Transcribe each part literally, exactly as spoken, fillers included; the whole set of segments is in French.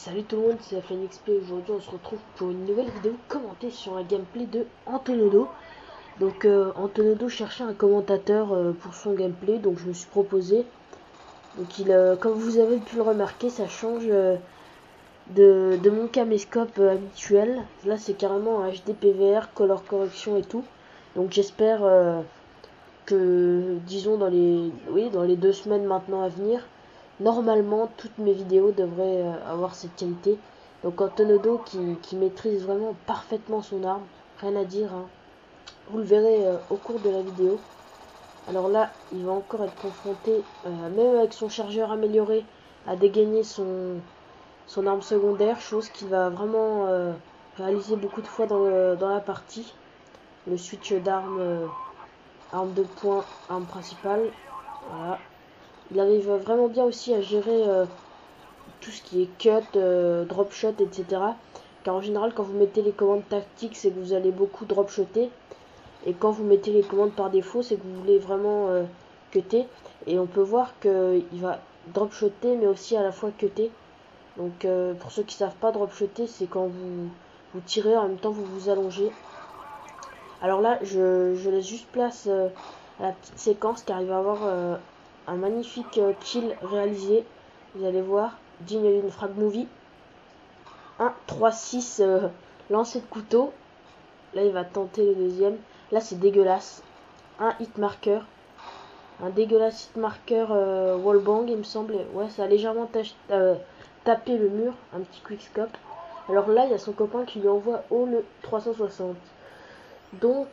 Salut tout le monde, c'est FNXP. Aujourd'hui on se retrouve pour une nouvelle vidéo commentée sur un gameplay de Antonodo. Donc euh, Antonodo cherchait un commentateur euh, pour son gameplay, donc je me suis proposé. Donc il, euh, comme vous avez pu le remarquer, ça change euh, de, de mon caméscope euh, habituel. Là c'est carrément un H D P V R, color correction et tout. Donc j'espère euh, que, disons dans les, oui, dans les deux semaines maintenant à venir, normalement toutes mes vidéos devraient euh, avoir cette qualité. Donc Antonodo qui, qui maîtrise vraiment parfaitement son arme, rien à dire, hein. Vous le verrez euh, au cours de la vidéo. Alors là, il va encore être confronté, euh, même avec son chargeur amélioré, à dégainer son, son arme secondaire, chose qu'il va vraiment euh, réaliser beaucoup de fois dans, le, dans la partie. Le switch d'arme, euh, arme de poing, arme principale, voilà. Il arrive vraiment bien aussi à gérer euh, tout ce qui est cut, euh, drop shot, et cetera. Car en général, quand vous mettez les commandes tactiques, c'est que vous allez beaucoup drop shotter. Et quand vous mettez les commandes par défaut, c'est que vous voulez vraiment euh, cutter. Et on peut voir qu'il va drop shotter, mais aussi à la fois cutter. Donc euh, pour ceux qui savent pas, drop shotter, c'est quand vous, vous tirez, en même temps vous vous allongez. Alors là, je, je laisse juste place euh, à la petite séquence, car il va y avoir euh, un magnifique euh, kill réalisé. Vous allez voir, digne d'une frag movie. un, trois, six, euh, lancer de couteau. Là, il va tenter le deuxième. Là, c'est dégueulasse. Un hit marker. Un dégueulasse hit marker euh, wallbang, il me semble. Ouais, ça a légèrement euh, tapé le mur. Un petit quickscope. Alors là, il y a son copain qui lui envoie haut le trois cent soixante. Donc,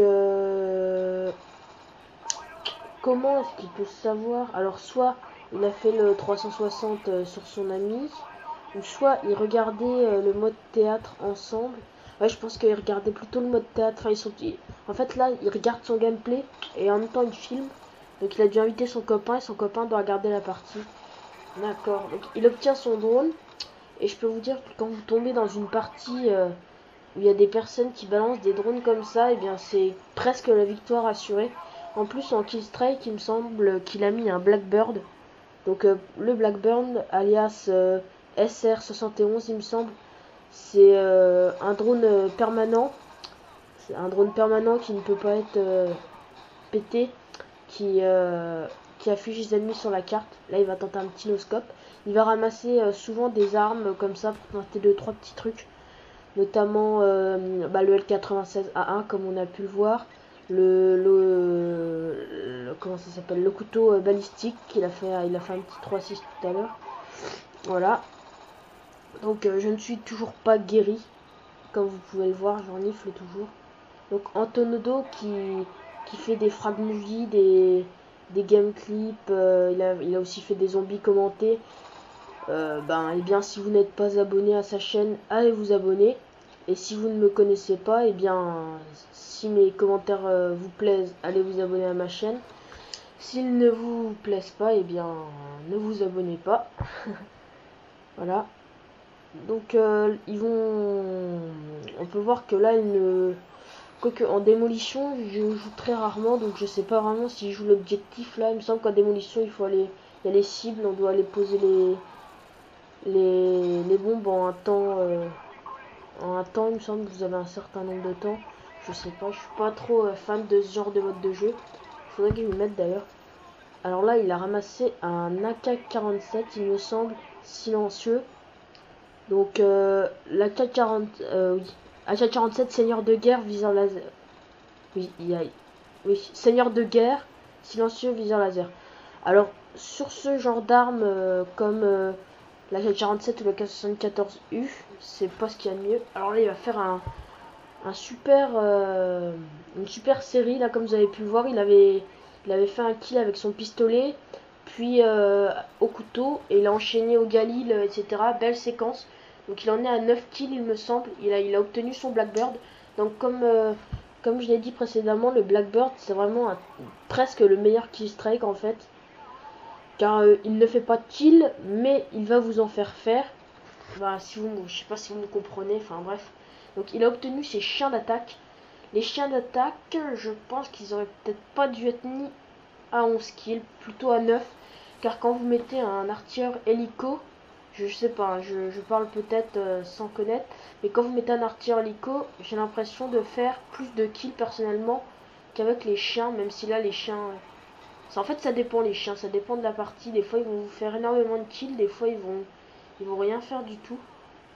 euh, comment est-ce qu'il peut savoir? Alors, soit il a fait le trois cent soixante euh, sur son ami, ou soit ils regardaient euh, le mode théâtre ensemble. Ouais, je pense qu'ils regardaient plutôt le mode théâtre. Enfin, ils sont... En fait, là, il regarde son gameplay et en même temps, il filme. Donc, il a dû inviter son copain et son copain doit regarder la partie. D'accord. Donc, il obtient son drone. Et je peux vous dire que quand vous tombez dans une partie euh, où il y a des personnes qui balancent des drones comme ça, et bien, c'est presque la victoire assurée. En plus, en kill strike, il me semble qu'il a mis un Blackbird. Donc, euh, le Blackbird, alias euh, S R soixante et onze, il me semble. C'est euh, un drone euh, permanent. C'est un drone permanent qui ne peut pas être euh, pété, qui, euh, qui affiche les ennemis sur la carte. Là, il va tenter un petit no-scope. Il va ramasser euh, souvent des armes comme ça pour tenter deux trois petits trucs. Notamment euh, bah, le L quatre-vingt-seize A un, comme on a pu le voir. Le, le, le comment ça s'appelle, le couteau euh, balistique. Il a fait, il a fait un petit trois six tout à l'heure. Voilà. Donc, euh, je ne suis toujours pas guéri. Comme vous pouvez le voir, j'en renifle toujours. Donc Antonodo qui, qui fait des frag movies, des, des game clips, euh, il, a, il a aussi fait des zombies commentés. Euh, ben, et bien si vous n'êtes pas abonné à sa chaîne, allez vous abonner. Et si vous ne me connaissez pas, et bien si mes commentaires euh, vous plaisent, allez vous abonner à ma chaîne. S'ils ne vous plaisent pas, et bien ne vous abonnez pas. Voilà. Donc euh, ils vont, on peut voir que là ils ne, quoique en démolition je joue très rarement, donc je sais pas vraiment si je joue l'objectif. Là il me semble qu'en démolition il faut aller, il y a les cibles, on doit aller poser les les, les bombes en un temps euh, en un temps, il me semble que vous avez un certain nombre de temps. Je sais pas, je suis pas trop euh, fan de ce genre de mode de jeu. Il faudrait que je m'y mette d'ailleurs. Alors là il a ramassé un A K quarante-sept, il me semble, silencieux. Donc euh, la K quarante, euh, oui, A K quarante-sept, seigneur de guerre, viseur laser. Oui, il y a, oui, seigneur de guerre, silencieux, viseur laser. Alors sur ce genre d'armes euh, comme euh, la K quarante-sept ou la K soixante-quatorze U, c'est pas ce qu'il y a de mieux. Alors là, il va faire un, un super, euh, une super série là, comme vous avez pu le voir. Il avait, il avait fait un kill avec son pistolet, puis euh, au couteau, et il a enchaîné au Galil, et cetera. Belle séquence. Donc il en est à neuf kills, il me semble. Il a, il a obtenu son Blackbird. Donc comme, euh, comme je l'ai dit précédemment, le Blackbird, c'est vraiment un, presque le meilleur kill strike en fait. Car euh, il ne fait pas de kill, mais il va vous en faire faire. Bah, si vous, je sais pas si vous me comprenez, enfin bref. Donc il a obtenu ses chiens d'attaque. Les chiens d'attaque, je pense qu'ils auraient peut-être pas dû être mis à onze kills, plutôt à neuf. Car quand vous mettez un artilleur hélico, Je, je sais pas, hein, je, je parle peut-être euh, sans connaître. Mais quand vous mettez un artilleur hélico, j'ai l'impression de faire plus de kills personnellement qu'avec les chiens. Même si là, les chiens... euh, ça, en fait, ça dépend les chiens. Ça dépend de la partie. Des fois, ils vont vous faire énormément de kills. Des fois, ils vont, ils vont rien faire du tout.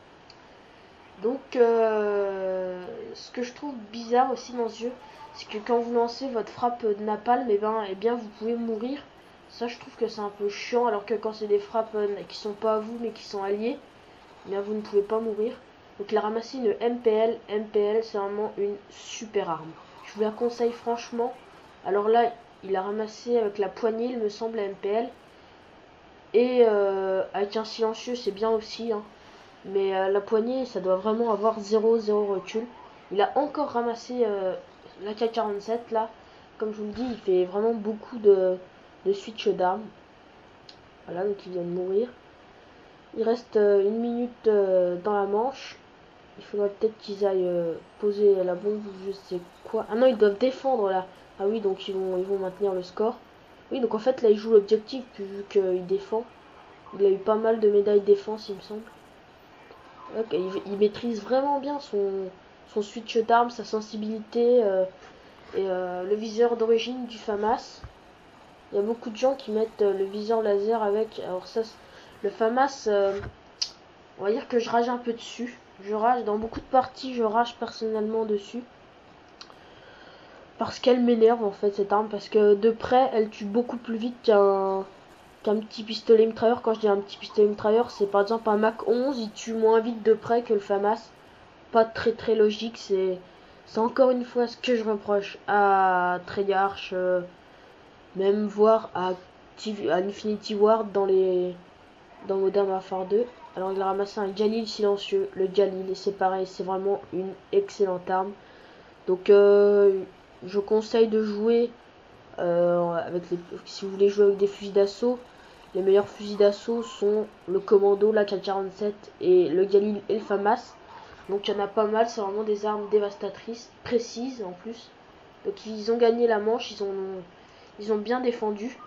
Donc, euh, ce que je trouve bizarre aussi dans ce jeu, c'est que quand vous lancez votre frappe de napalm, et eh ben, et eh bien, vous pouvez mourir. Ça, je trouve que c'est un peu chiant, alors que quand c'est des frappes euh, qui sont pas à vous, mais qui sont alliés, eh bien, vous ne pouvez pas mourir. Donc, il a ramassé une M P L. M P L, c'est vraiment une super arme. Je vous la conseille franchement. Alors là, il a ramassé avec la poignée, il me semble, la M P L. Et euh, avec un silencieux, c'est bien aussi, hein. Mais euh, la poignée, ça doit vraiment avoir zéro zéro recul. Il a encore ramassé euh, la K quarante-sept là. Comme je vous le dis, il fait vraiment beaucoup de, de switch d'armes. Voilà, donc il vient de mourir. Il reste euh, une minute euh, dans la manche. Il faudrait peut-être qu'ils aillent euh, poser la bombe ou je sais quoi. Ah non, ils doivent défendre là. Ah oui, donc ils vont, ils vont maintenir le score. Oui, donc en fait là, il joue l'objectif vu qu'il défend. Il a eu pas mal de médailles défense, il me semble. Okay, il, il maîtrise vraiment bien son, son switch d'armes, sa sensibilité euh, et euh, le viseur d'origine du FAMAS. Il y a beaucoup de gens qui mettent euh, le viseur laser avec. Alors ça, le FAMAS, euh, on va dire que je rage un peu dessus. Je rage dans beaucoup de parties, je rage personnellement dessus. Parce qu'elle m'énerve en fait cette arme, parce que de près elle tue beaucoup plus vite qu'un qu'un petit pistolet mitrailleur. Quand je dis un petit pistolet mitrailleur, c'est par exemple un Mac onze, il tue moins vite de près que le FAMAS. Pas très très logique, c'est c'est encore une fois ce que je reproche à Treyarch, euh, même voire à, à Infinity Ward dans les dans Modern Warfare deux. Alors il a ramassé un Jalil silencieux, le Jalil, et c'est pareil, c'est vraiment une excellente arme. Donc euh, je conseille de jouer euh, avec les, si vous voulez jouer avec des fusils d'assaut. Les meilleurs fusils d'assaut sont le Commando, la K quarante-sept et le Galil et le FAMAS. Donc il y en a pas mal, c'est vraiment des armes dévastatrices, précises en plus. Donc ils ont gagné la manche, ils ont, ils ont bien défendu.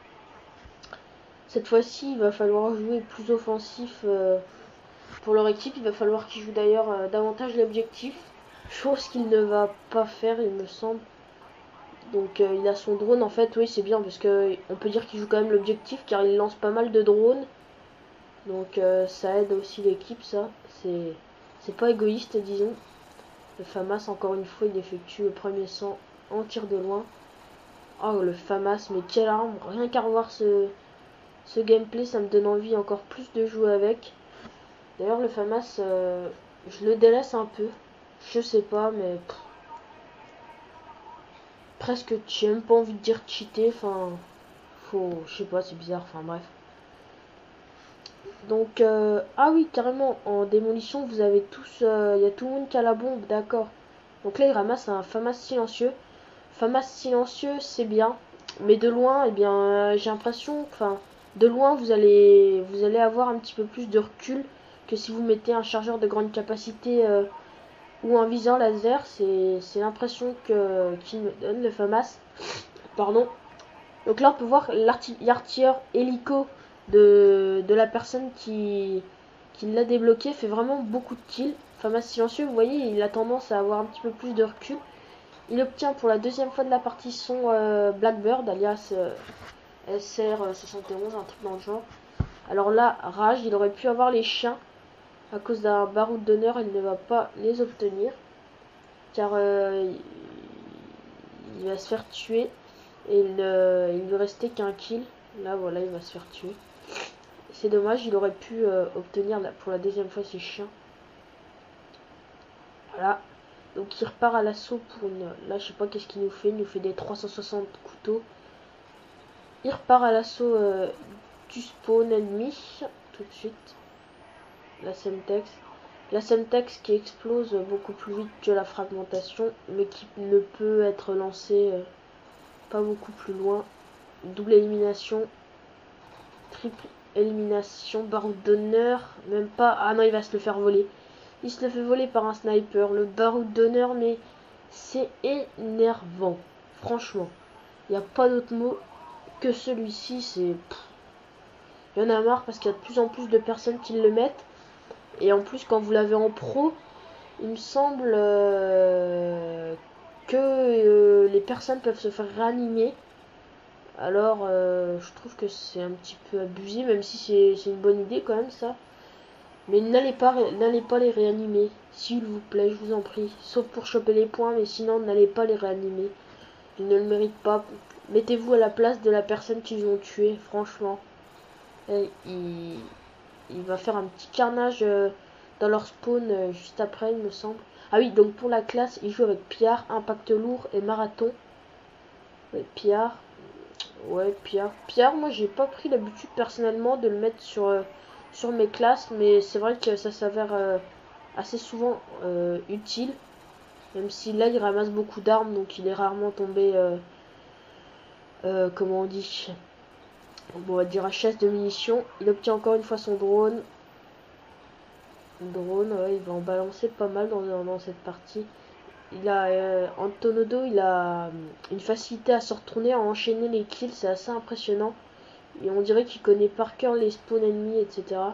Cette fois-ci, il va falloir jouer plus offensif euh, pour leur équipe. Il va falloir qu'ils jouent d'ailleurs euh, davantage l'objectif, chose qu'il ne va pas faire, il me semble. Donc euh, il a son drone en fait, oui c'est bien parce que on peut dire qu'il joue quand même l'objectif car il lance pas mal de drones. Donc euh, ça aide aussi l'équipe, ça. C'est c'est pas égoïste disons. Le FAMAS encore une fois il effectue le premier sang en tir de loin. Oh le FAMAS, mais quelle arme! Rien qu'à revoir ce, ce gameplay ça me donne envie encore plus de jouer avec. D'ailleurs le FAMAS euh, je le délaisse un peu. Je sais pas mais pff, presque j'ai même pas envie de dire cheater, enfin faut, je sais pas, c'est bizarre, enfin bref. Donc euh, ah oui carrément en démolition vous avez tous, il euh, y a tout le monde qui a la bombe, d'accord. Donc là il ramasse un FAMAS silencieux. FAMAS silencieux c'est bien, mais de loin eh bien euh, j'ai l'impression, enfin de loin vous allez vous allez avoir un petit peu plus de recul que si vous mettez un chargeur de grande capacité euh, ou un viseur laser. C'est l'impression que qu'il me donne le FAMAS. Pardon. Donc là on peut voir l'artilleur hélico de, de la personne qui, qui l'a débloqué fait vraiment beaucoup de kills. FAMAS silencieux, vous voyez, il a tendance à avoir un petit peu plus de recul. Il obtient pour la deuxième fois de la partie son euh, Blackbird, alias euh, S R soixante et onze, un truc dans le genre. Alors là, rage, il aurait pu avoir les chiens. À cause d'un baroud d'honneur, il ne va pas les obtenir. Car euh, il va se faire tuer. Et il, euh, il lui restait qu'un kill. Là, voilà, il va se faire tuer. C'est dommage, il aurait pu euh, obtenir la, pour la deuxième fois ses chiens. Voilà. Donc il repart à l'assaut pour une... Là, je sais pas qu'est-ce qu'il nous fait. Il nous fait des trois cent soixante couteaux. Il repart à l'assaut euh, du spawn ennemi. Tout de suite. La Semtex. La Semtex qui explose beaucoup plus vite que la fragmentation. Mais qui ne peut être lancée euh, pas beaucoup plus loin. Double élimination. Triple élimination. Baroud d'honneur. Même pas. Ah non, il va se le faire voler. Il se le fait voler par un sniper. Le baroud d'honneur, mais c'est énervant. Franchement. Il n'y a pas d'autre mot que celui-ci. C'est... Il y en a marre parce qu'il y a de plus en plus de personnes qui le mettent. Et en plus, quand vous l'avez en pro, il me semble euh, que euh, les personnes peuvent se faire réanimer. Alors, euh, je trouve que c'est un petit peu abusé, même si c'est une bonne idée quand même ça. Mais n'allez pas, n'allez pas les réanimer, s'il vous plaît, je vous en prie. Sauf pour choper les points, mais sinon n'allez pas les réanimer. Ils ne le méritent pas. Mettez-vous à la place de la personne qu'ils ont tué, franchement. Et il, il va faire un petit carnage euh, dans leur spawn euh, juste après, il me semble. Ah oui, donc pour la classe, il joue avec Piard, Impact Lourd et Marathon. Ouais, Piard. Ouais, Piard. Piard, moi j'ai pas pris l'habitude personnellement de le mettre sur, euh, sur mes classes, mais c'est vrai que ça s'avère euh, assez souvent euh, utile. Même si là il ramasse beaucoup d'armes, donc il est rarement tombé, euh, euh, comment on dit, bon, on va dire à chasse de munitions. Il obtient encore une fois son drone. Drone, ouais, il va en balancer pas mal dans, dans, dans cette partie. Il a euh, Antonodo, il a euh, une facilité à se retourner, à enchaîner les kills, c'est assez impressionnant. Et on dirait qu'il connaît par cœur les spawns ennemis, et cetera.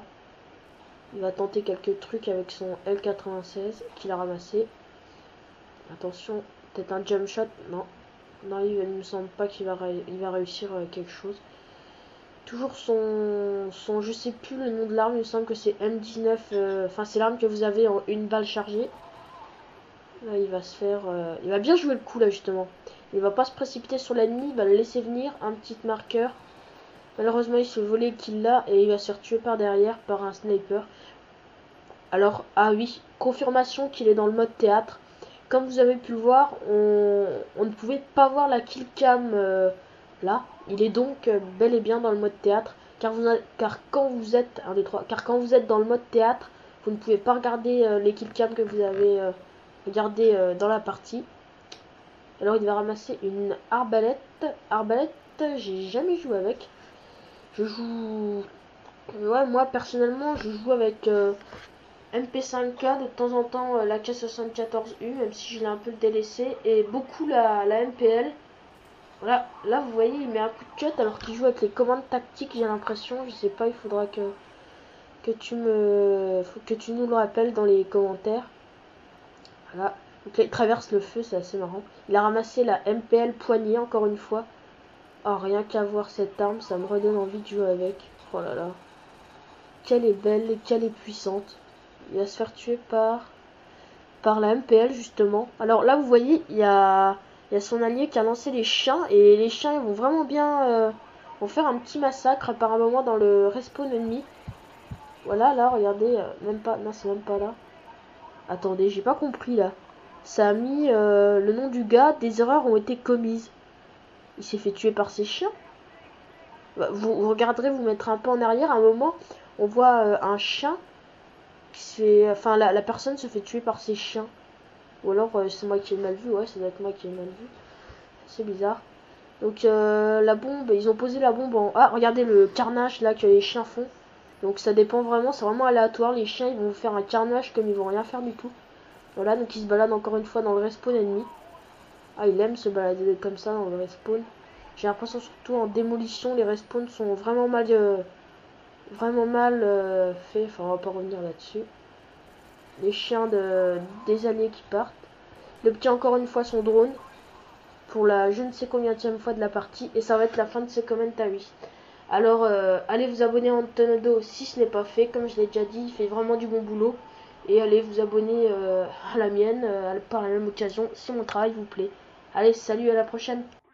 Il va tenter quelques trucs avec son L quatre-vingt-seize qu'il a ramassé. Attention, peut-être un jump shot. Non, non, il ne me semble pas qu'il va, il va réussir euh, quelque chose. Toujours son, son, je sais plus le nom de l'arme, il me semble que c'est M dix-neuf. Enfin, euh, c'est l'arme que vous avez en une balle chargée. Là, il va se faire, euh, il va bien jouer le coup là justement. Il va pas se précipiter sur l'ennemi, il va le laisser venir, un petit marqueur. Malheureusement, il se volait qu'il l'a et il va se faire tuer par derrière par un sniper. Alors, ah oui, confirmation qu'il est dans le mode théâtre. Comme vous avez pu le voir, on, on ne pouvait pas voir la kill cam euh, là. Il est donc euh, bel et bien dans le mode théâtre. Car, vous a, car quand vous êtes un des trois, car quand vous êtes dans le mode théâtre, vous ne pouvez pas regarder euh, les kill cam que vous avez euh, regardé euh, dans la partie. Alors il va ramasser une arbalète. Arbalète, j'ai jamais joué avec. Je joue, ouais, moi personnellement, je joue avec euh, M P cinq K, de temps en temps euh, la K soixante-quatorze U, même si je l'ai un peu délaissé, et beaucoup la, la M P L. Voilà, là vous voyez, il met un coup de cut alors qu'il joue avec les commandes tactiques, j'ai l'impression. Je sais pas, il faudra que, que tu me faut que tu nous le rappelles dans les commentaires. Voilà, donc là, il traverse le feu, c'est assez marrant. Il a ramassé la M P L poignée encore une fois. Oh, rien qu'à voir cette arme, ça me redonne envie de jouer avec. Oh là là, qu'elle est belle, qu'elle est puissante. Il va se faire tuer par par la M P L justement. Alors là vous voyez, il y a, il y a son allié qui a lancé les chiens, et les chiens ils vont vraiment bien euh, vont faire un petit massacre par un moment dans le respawn ennemi. Voilà, là regardez, euh, même pas, non c'est même pas là. Attendez, j'ai pas compris là. Ça a mis euh, le nom du gars, des erreurs ont été commises. Il s'est fait tuer par ses chiens. Vous, vous regarderez, vous mettrez un peu en arrière, à un moment on voit euh, un chien qui se fait, enfin la, la personne se fait tuer par ses chiens. Ou alors euh, c'est moi qui ai mal vu, ouais, ça doit être moi qui ai mal vu. C'est bizarre. Donc euh, la bombe, ils ont posé la bombe en... Ah, regardez le carnage là que les chiens font. Donc ça dépend vraiment, c'est vraiment aléatoire. Les chiens, ils vont vous faire un carnage comme ils vont rien faire du tout. Voilà, donc ils se baladent encore une fois dans le respawn ennemi. Ah, il aime se balader comme ça dans le respawn. J'ai l'impression surtout en démolition, les respawns sont vraiment mal... Euh, vraiment mal euh, faits. Enfin, on va pas revenir là-dessus. Les chiens de, des alliés qui partent. Il obtient encore une fois son drone pour la je ne sais combienième fois de la partie, et ça va être la fin de ce commentaire. Alors euh, allez vous abonner à Antonodo si ce n'est pas fait, comme je l'ai déjà dit, il fait vraiment du bon boulot, et allez vous abonner euh, à la mienne euh, par la même occasion si mon travail vous plaît. Allez, salut, à la prochaine.